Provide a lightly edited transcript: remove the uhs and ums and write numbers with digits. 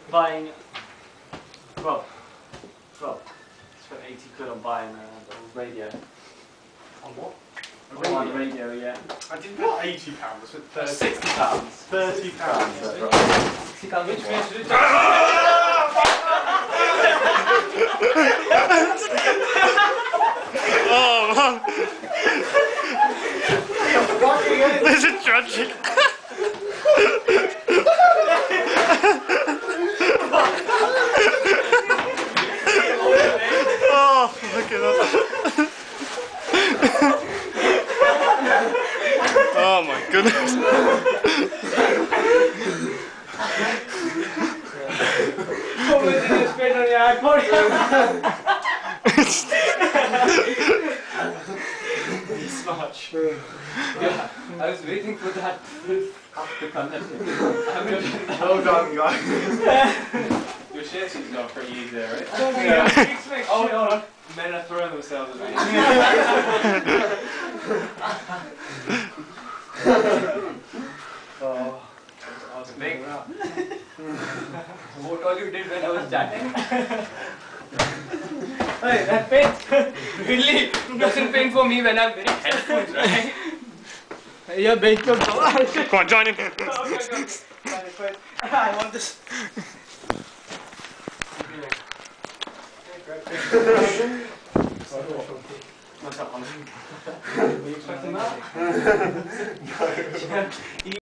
buying. Well, spent 80 quid on buying a radio. On what? On the radio, yeah. I didn't pay £80, I spent £60. £30. £60 which means Oh man! This is tragic. Oh, look at that. Oh my goodness. much. Yeah, I was waiting for that to come. Well done, guys. Your shit sheet's gone pretty easy there, right? Yeah. Oh, hold on. Men are throwing themselves at me. Oh. I was big. What all you did when I was chatting? Hey, that pain really doesn't pain for me when I'm wearing headphones, right? Yeah, bait your Come on, join in. Okay. I want this. What's up, Are you expecting that?